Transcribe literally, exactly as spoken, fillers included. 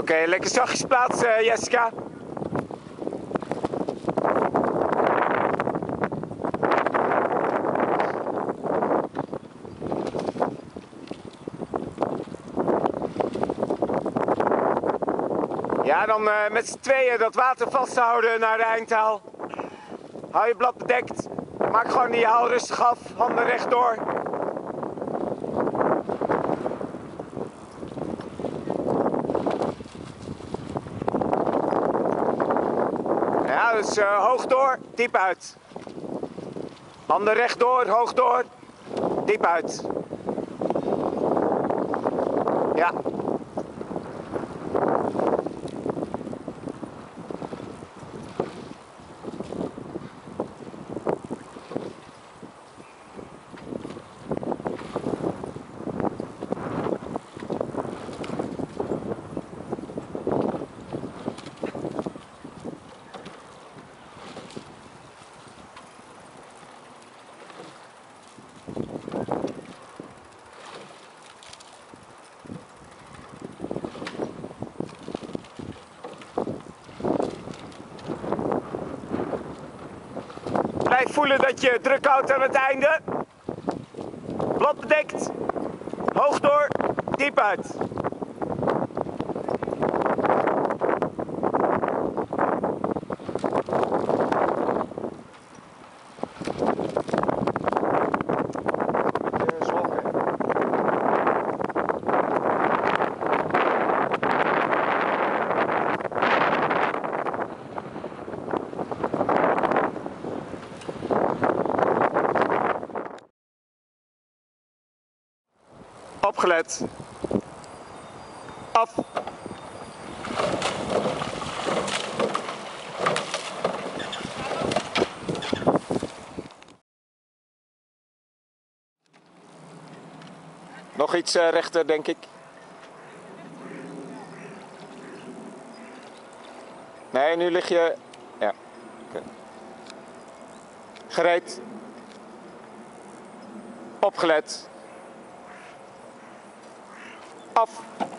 okay, lekker zachtjes plaatsen, Jessica. Ja, dan uh, met z'n tweeën dat water vasthouden naar de eindtaal. Hou je blad bedekt. Maak gewoon die haal rustig af. Handen rechtdoor. Ja, dus uh, hoog door, diep uit. Handen rechtdoor, hoog door, diep uit. Ja. Blijf voelen dat je druk houdt aan het einde. Blad bedekt. Hoog door, diep uit. Opgelet. Af. Nog iets uh, rechter, denk ik. Nee, nu lig je... Ja. Okay. Gereed. Opgelet. Af.